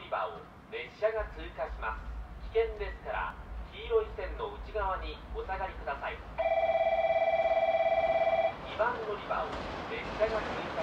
り場を列車が通過します。危険ですから黄色い線の内側にお下がりください。2番乗り場を列車が通過